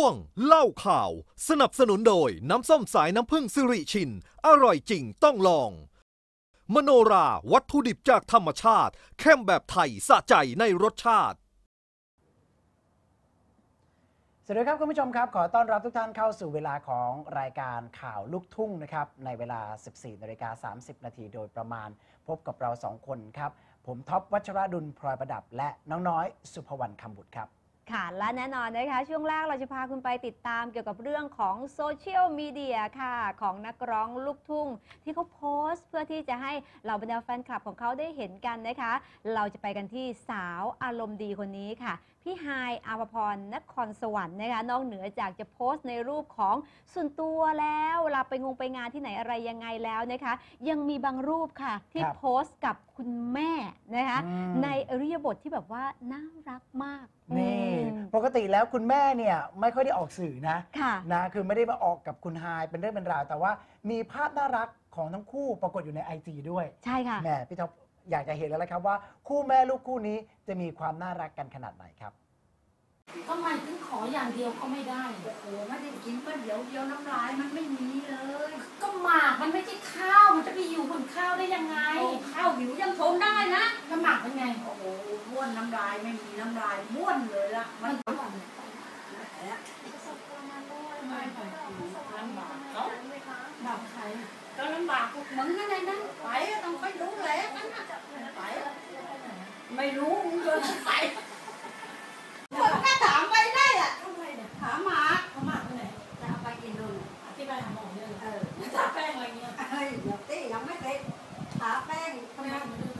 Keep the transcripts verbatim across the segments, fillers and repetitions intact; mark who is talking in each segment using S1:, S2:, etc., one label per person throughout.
S1: วงเล่าข่าวสนับสนุนโดยน้ำส้มสายน้ำผึ้งสิริชินอร่อยจริงต้องลองมโนราวัตถุดิบจากธรรมชาติเข้มแบบไทยสะใจในรสชาติ
S2: สวัสดีครับคุณผู้ชมครับขอต้อนรับทุกท่านเข้าสู่เวลาของรายการข่าวลูกทุ่งนะครับในเวลา สิบสี่นาฬิกาสามสิบนาทีโดยประมาณพบกับเราสองคนครับผมท็อปวัชรดุลพลอยประดับและน้องน้อยสุภวรรณคำบุตรครับ
S3: ค่ะและแน่นอนนะคะช่วงแรกเราจะพาคุณไปติดตามเกี่ยวกับเรื่องของโซเชียลมีเดียค่ะของนักร้องลูกทุ่งที่เขาโพสต์เพื่อที่จะให้เหล่าบรรดาแฟนคลับของเขาได้เห็นกันนะคะเราจะไปกันที่สาวอารมณ์ดีคนนี้ค่ะพี่ฮายอาภพรนครสวรรค์นะคะนอกเหนือจากจะโพสต์ในรูปของส่วนตัวแล้วเวลาไปงงไปงานที่ไหนอะไรยังไงแล้วนะคะยังมีบางรูปค่ะที่โพสต์กับคุณแม่นะคะในอริยบทที่แบบว่าน่ารักมาก
S2: นี่ปกติแล้วคุณแม่เนี่ยไม่ค่อยได้ออกสื่อนะนะคือไม่ได้มาออกกับคุณฮายเป็นเรื่องเป็นราวแต่ว่ามีภาพน่ารักของทั้งคู่ปรากฏอยู่ใน ไอ จี ด้วย
S3: ใช่ค่ะ
S2: แม่พี่ท็อปอยากจะเห็นแล้วนะครับว่าคู่แม่ลูกคู่นี้จะมีความน่ารักกันขนาดไหนครับ
S4: ทำไมถึงขออย่างเดียวก็ไม่ได้โอ้โหไม่ได้กินก็เดี๋ยวเดียวน้ำลายมันไม่มีเลยก็หมากมันไม่ใช่ข้าวมันจะไปอยู่บนข้าวได้ยังไงข้าวหิวยังทนได้นะแล้วหมากเป็นไงโอ้โหบ้วนน้ำลายไม่มีน้ำลายบ้วนเลยละมันบ้วนไม่ไปลำบากเขาบากใครก็ลำบากพวกมึงนั่นเองนะไปต้องไปดูแลกันนะไปไม่รู้มึงจะไปผมก็ถามไปได้อะทำไมเนี่ยถามหมาเขาหมาไปไหนจะเอาไปกินนู่นที่ไปหาหมอเนี่ยเออทาแป้งอะไรเงี้ยเฮ้ยเดี๋ยวตี้ยังไม่เสร็จทาแป้งทำไมมันดู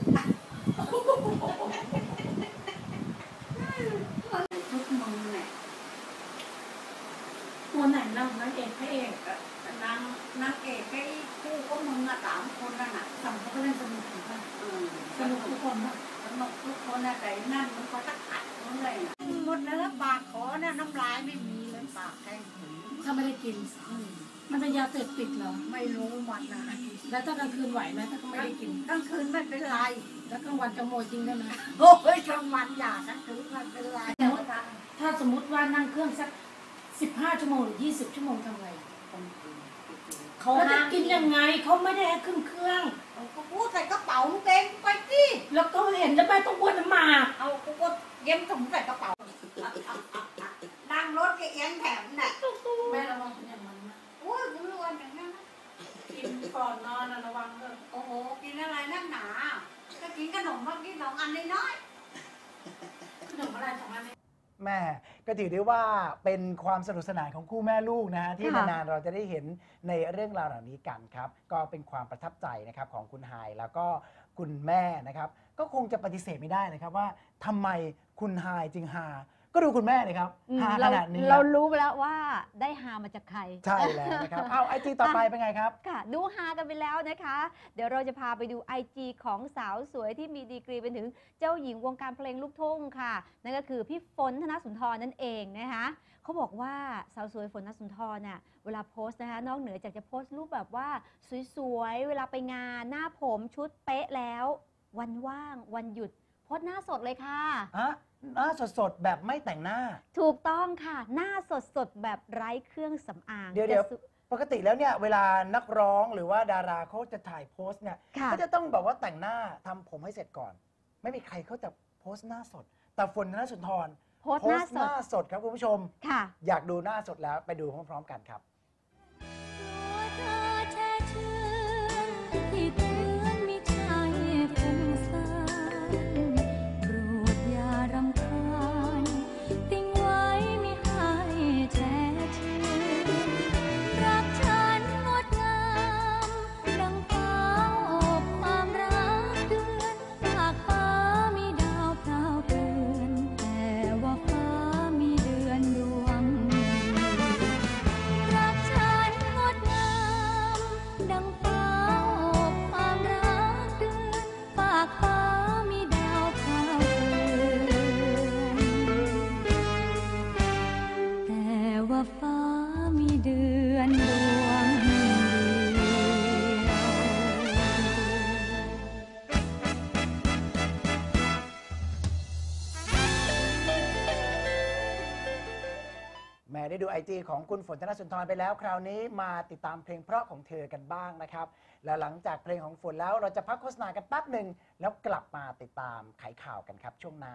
S4: ทุกมึงเนี่ยตัวไหนนั่งนั่งเอกพระเอกนั่งนั่งเอกไอ้คู่ก็มึงอะสามคนนั่นน่ะสามคนก็เล่นสนุกถูกป่ะสนุกทุกคนป่ะสนุกทุกคนนะแต่นั่นมันก็ตักขัดมันเลยหมดแล้วปากขอเนี่ยน้ำลายไม่มีเลยปากแห้งถึงถ้าไม่ได้กินมันเป็นยาเสพติดเหรอไม่รู้มันนะแล้วถ้ากลางคืนไหวไหมถ้าเขาไม่ได้กินกลางคืนไม่เป็นไรแล้วกลางวันจะโมยจริงได้ไหมโอ้ยกลางวันอยากนะคือมันเป็นไรถ้าสมมติว่านั่งเครื่องสักสิบห้าชั่วโมงหรือยี่สิบชั่วโมงทำไงเขาจะกินยังไงเขาไม่ได้ขึ้นเครื่องเขาพูดใส่กระเป๋าเองไปสิแล้วก็เห็นแล้วไปต้องบ้วนน้ำหมากเอากูก็เย็บถุงใส่กระเป๋านั่งรถก็เอียงแถมน่ะแม่ระวังเป็นอย่างนั้นนะโอ้ยกูระวังอย่างนั้นนะกินก่อนนอนนะระวังเลยโอ้โหกินอะไรนักหนาก็กินขนมมากินสองอันน้อยขนมอะไรสองอัน
S2: แม่ก็ถือได้ว่าเป็นความสนุกสนานของคู่แม่ลูกนะฮะที่นานๆเราจะได้เห็นในเรื่องราวเหล่านี้กันครับก็เป็นความประทับใจนะครับของคุณฮายแล้วก็คุณแม่นะครับก็คงจะปฏิเสธไม่ได้นะครับว่าทำไมคุณฮายจึงฮาก็ดูคุณแม่เลยครับฮาขนาดนี้
S3: เรารู้ไปแล้วว่าได้ฮามาจากใคร
S2: ใช่แล้วนะครับเอาไอจีต่อไปเป็นไงครับ
S3: ค่ะดูฮากันไปแล้วนะคะเดี๋ยวเราจะพาไปดู ไอ จี ของสาวสวยที่มีดีกรีเป็นถึงเจ้าหญิงวงการเพลงลูกทุ่งค่ะนั่นก็คือพี่ฝนธนสุนทรนั่นเองนะคะเขาบอกว่าสาวสวยฝนธนสุนทรน่ะเวลาโพสต์นะคะนอกเหนือจากจะโพสต์รูปแบบว่าสวยๆเวลาไปงานหน้าผมชุดเป๊ะแล้ววันว่างวันหยุดโพสต์หน้าสดเลยค่ะ
S2: หน้าสดๆแบบไม่แต่งหน้า
S3: ถูกต้องค่ะหน้าสดๆแบบไร้เครื่องสำอาง
S2: เดี๋ยวปกติแล้วเนี่ยเวลานักร้องหรือว่าดาราเขาจะถ่ายโพสต์เนี่ยก็จะต้องแบบว่าแต่งหน้าทำผมให้เสร็จก่อนไม่มีใครเขาจะโพสต์หน้าสดแต่ฝนธนสุนทร
S3: โพสต์หน้า
S2: สดครับคุณผู้ชมอยากดูหน้าสดแล้วไปดูพร้อมๆกันครับ
S5: ร
S2: ดู ไอ จี ของคุณฝนธนสุนทรไปแล้วคราวนี้มาติดตามเพลงเพราะของเธอกันบ้างนะครับและหลังจากเพลงของฝนแล้วเราจะพักโฆษณากันแป๊บหนึ่งแล้วกลับมาติดตามไขข่าวกันครับช่วงหน้า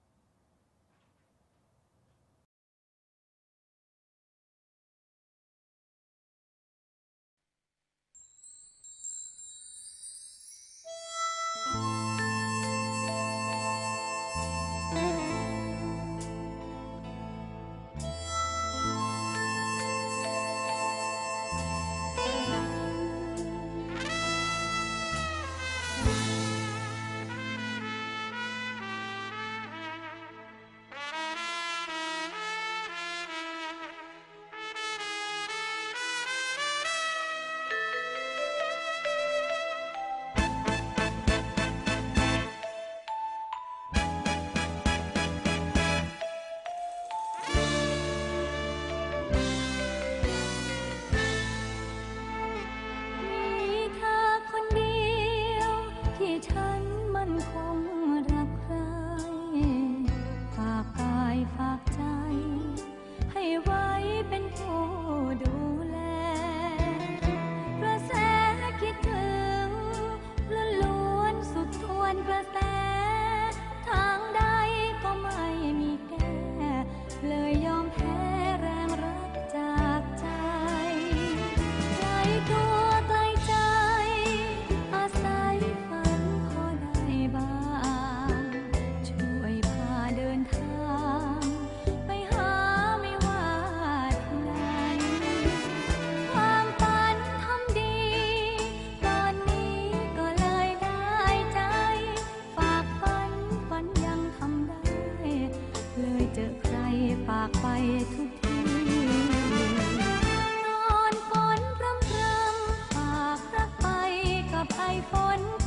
S2: ฝากไปทุกทีนอนฝนพรำพรำฝากรักไปกับไอฝน